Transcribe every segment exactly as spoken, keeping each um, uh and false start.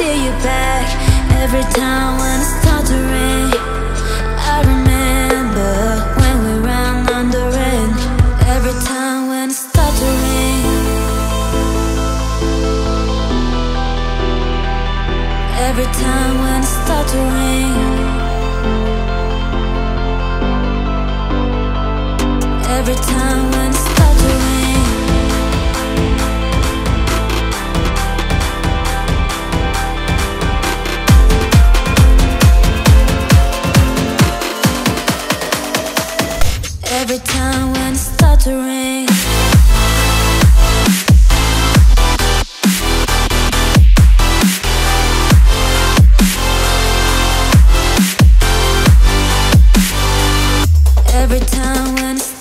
see you back. Every time when it starts to rain, I remember when we ran under it. Every time when it starts to rain, every time when it starts to rain, every time when it starts to rain. Every time when it starts to rain, every time when it's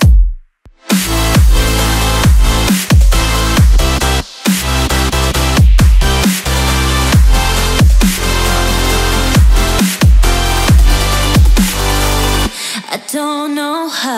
I don't know how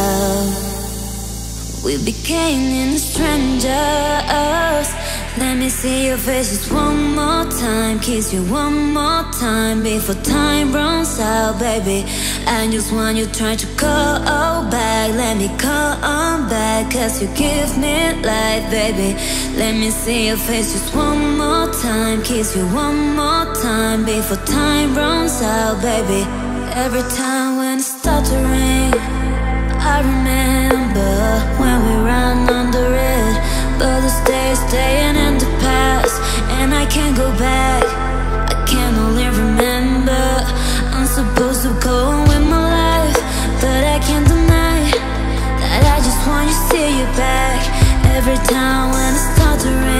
we became strangers. Let me see your face just one more time, kiss you one more time before time runs out, baby. I just want you try to call back. Let me come back, cause you give me life, baby. Let me see your face just one more time, kiss you one more time before time runs out, baby. Every time when it starts to rain, I remember when we ran under it. But the days staying in the past, and I can't go back. I can only remember I'm supposed to go on with my life, but I can't deny that I just want to see you back. Every time when it starts to rain,